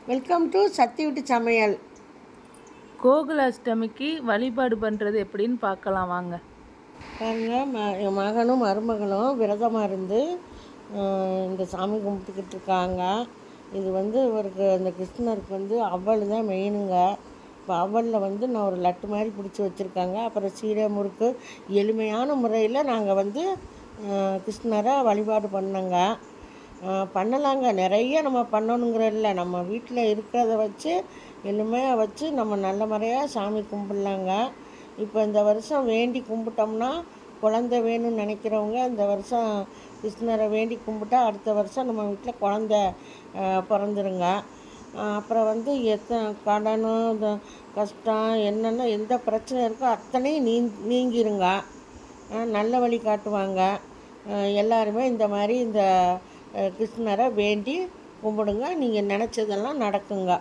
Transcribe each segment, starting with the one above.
Welcome to சத்தி வீட்டு சமையல். கோகுலாஷ்டமிக்கு வழிபாடு பண்ணுறது எப்படின்னு பார்க்கலாம் வாங்க. பாருங்கள், என் மகனும் மருமகளும் விரதமாக இருந்து இந்த சாமி கும்பிட்டுக்கிட்டு இருக்காங்க. இது இவருக்கு அந்த கிருஷ்ணருக்கு அவல் தான் மெயினுங்க. இப்போ அவலில் நான் ஒரு லட்டு மாதிரி பிடிச்சி வச்சுருக்காங்க. அப்புறம் சீடை முறுக்கு எளிமையான முறையில் நாங்கள் கிருஷ்ணரை வழிபாடு பண்ணோங்க. பண்ணலாங்க, நிறைய நம்ம பண்ணணுங்கிற இல்லை, நம்ம வீட்டில் இருக்கிறத வச்சு எளிமையாக வச்சு நம்ம நல்ல முறையாக சாமி கும்பிட்லாங்க. இப்போ இந்த வருஷம் வேண்டி கும்பிட்டோம்னா குழந்தை வேணும்னு நினைக்கிறவங்க இந்த வருஷம் கிருஷ்ணரை வேண்டி கும்பிட்டா அடுத்த வருஷம் நம்ம வீட்டில் குழந்த பிறந்துருங்க. அப்புறம் எத்தனை கடனும் கஷ்டம் என்னென்ன எந்த பிரச்சனை இருக்கோ அத்தனையும் நீங்கிருங்க. நல்ல வழி காட்டுவாங்க. எல்லாருமே இந்த மாதிரி இந்த கிருஷ்ணரை வேண்டி கும்பிடுங்க, நீங்கள் நினச்சதெல்லாம் நடக்குங்க.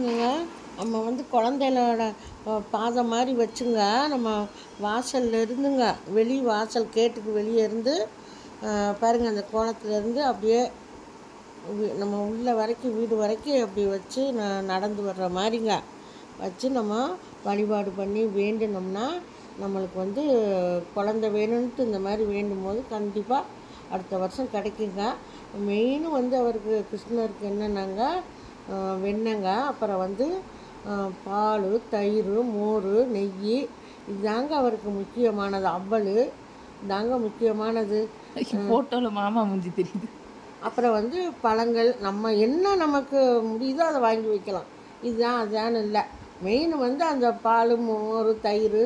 நம்ம குழந்தைகளோட பாதம் மாதிரி வச்சுங்க, நம்ம வாசல்ல இருந்துங்க வெளி வாசல் கேட்டுக்கு வெளியே இருந்து பாருங்கள், அந்த கோலத்துலேருந்து அப்படியே நம்ம உள்ள வரைக்கும் வீடு வரைக்கும் அப்படி வச்சு நடந்து வர்ற மாதிரிங்க வச்சு நம்ம வழிபாடு பண்ணி வேண்டினோம்னா நம்மளுக்கு குழந்தை வேணும்ன்ட்டு இந்த மாதிரி வேண்டும் போது கண்டிப்பாக அடுத்த வருஷம் கிடைக்குங்க. மெயினும் அவருக்கு கிருஷ்ணருக்கு என்னென்னாங்க, வெண்ணெங்க, அப்புறம் பால், தயிர், மோர், நெய், இதுதாங்க அவருக்கு முக்கியமானது. அவல் தாங்க முக்கியமானது. ஃபோட்டோவில் மாமா மூஞ்சி தெரியுது. அப்புறம் பழங்கள் நம்ம என்ன நமக்கு முடியுதோ அதை வாங்கி வைக்கலாம். இதுதான் அதான்னு இல்லை, மெயின் அந்த பால், மோர், தயிர்,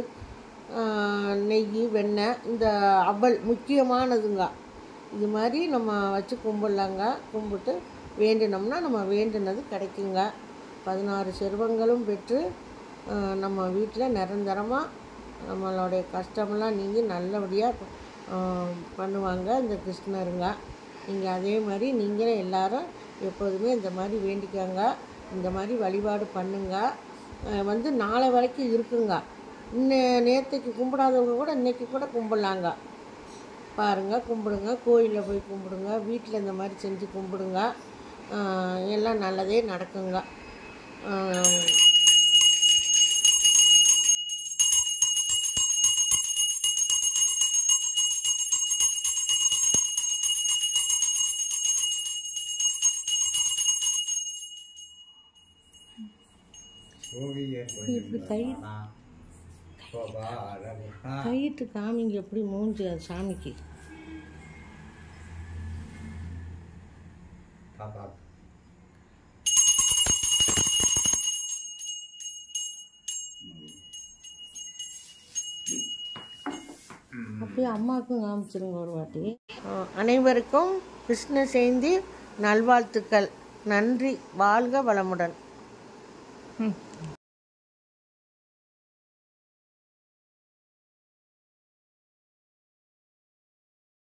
நெய், வெண்ணெய், இந்த அவல் முக்கியமானதுங்க. இது மாதிரி நம்ம வச்சு கும்பிட்லாங்க. கும்பிட்டு வேண்டினோம்னா நம்ம வேண்டினது கிடைக்குங்க. 16 செல்வங்களும் பெற்று நம்ம வீட்டில் நிரந்தரமாக நம்மளுடைய கஷ்டமெல்லாம் நீங்கி நல்லபடியாக பண்ணுவாங்க இந்த கிருஷ்ணருங்க. நீங்கள் அதே மாதிரி நீங்களும் எல்லோரும் எப்போதுமே இந்த மாதிரி வேண்டிக்கோங்க, இந்த மாதிரி வழிபாடு பண்ணுங்க. நாளை வரைக்கும் இருக்குங்க. நேற்றுக்கு கும்பிடாதவங்க கூட இன்றைக்கி கூட கும்பிட்லாங்க. பாருங்கள், கும்பிடுங்க, கோயிலில் போய் கும்பிடுங்க, வீட்டில் இந்த மாதிரி செஞ்சு கும்பிடுங்க, எல்லாம் நல்லதே நடக்குங்க. இப்படி கையிட்டு காமிங்க, எப்படி மூஞ்சி சாமிக்கு. அப்படியே அம்மாவுக்கும் காமிச்சிருங்க ஒரு வாட்டி. அனைவருக்கும் கிருஷ்ண ஜெயந்தி நல்வாழ்த்துக்கள். நன்றி. வாழ்க வளமுடன்.